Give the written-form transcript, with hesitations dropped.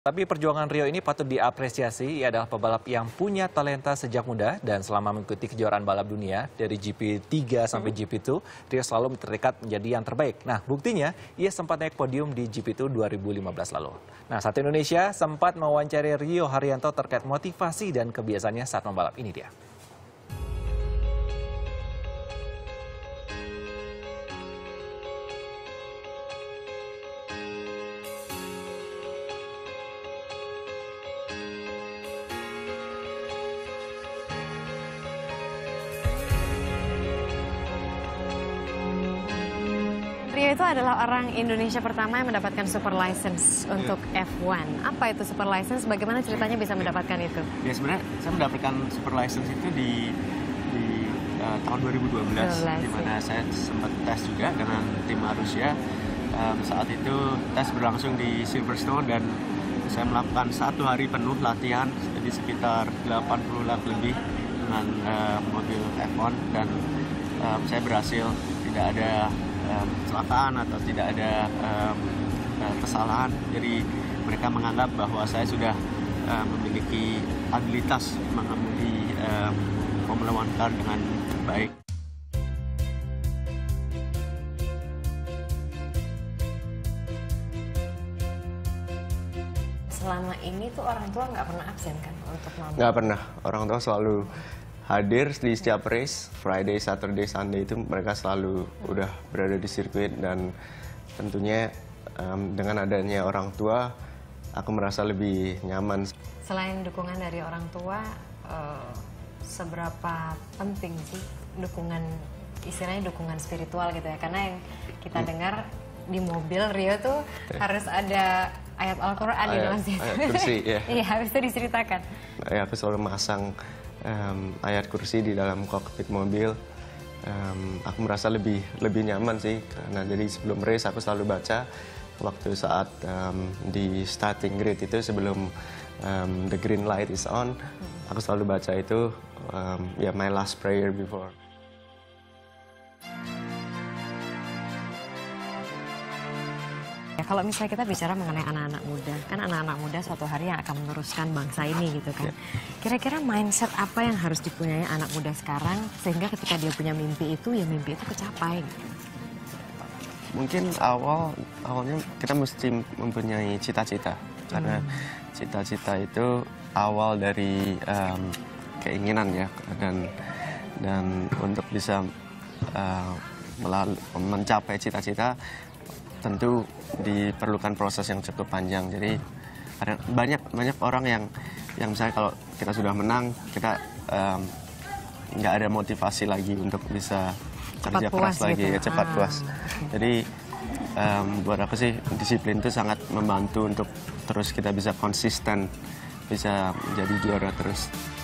Tapi perjuangan Rio ini patut diapresiasi. Ia adalah pebalap yang punya talenta sejak muda dan selama mengikuti kejuaraan balap dunia dari GP3 sampai GP2, Rio selalu terdekat menjadi yang terbaik. Nah, buktinya ia sempat naik podium di GP2 2015 lalu. Nah, Satu Indonesia sempat mewawancari Rio Haryanto terkait motivasi dan kebiasaannya saat membalap. Ini dia. Rio itu adalah orang Indonesia pertama yang mendapatkan super license untuk F1. Apa itu super license? Bagaimana ceritanya bisa mendapatkan itu? Ya sebenarnya saya mendapatkan super license itu di tahun 2012, di mana saya sempat tes juga dengan tim Marussia. Saat itu tes berlangsung di Silverstone dan saya melakukan 1 hari penuh latihan, jadi sekitar 80 lap lebih dengan mobil F1 dan saya berhasil, tidak ada kecelakaan atau tidak ada kesalahan. Jadi mereka menganggap bahwa saya sudah memiliki abilitas mengemudi Formula One car dengan baik. Selama ini tuh orang tua nggak pernah absen kan untuk mama? Nggak pernah, orang tua selalu hadir di setiap race, Friday, Saturday, Sunday itu mereka selalu udah berada di sirkuit dan tentunya dengan adanya orang tua aku merasa lebih nyaman. Selain dukungan dari orang tua, seberapa penting sih dukungan, istilahnya dukungan spiritual gitu ya? Karena yang kita dengar di mobil Rio tuh harus ada ayat Al-Quran di dalam situ. Ayat kursi, ya. Iya, habis itu diceritakan. Aku selalu masang ayat kursi di dalam kokpit mobil. Aku merasa lebih nyaman sih, karena jadi sebelum race aku selalu baca waktu saat di starting grid itu sebelum the green light is on, aku selalu baca itu my last prayer before. Kalau misalnya kita bicara mengenai anak-anak muda, kan anak-anak muda suatu hari yang akan meneruskan bangsa ini gitu kan. Kira-kira mindset apa yang harus dipunyai anak muda sekarang sehingga ketika dia punya mimpi itu, ya mimpi itu kecapai? Mungkin awalnya kita mesti mempunyai cita-cita, karena cita-cita itu awal dari keinginan ya, dan untuk bisa mencapai cita-cita tentu diperlukan proses yang cukup panjang. Jadi ada banyak orang yang misalnya kalau kita sudah menang, kita nggak ada motivasi lagi untuk bisa kerja keras lagi, gitu. Cepat puas. Jadi buat aku sih disiplin itu sangat membantu untuk terus kita bisa konsisten, bisa menjadi juara terus.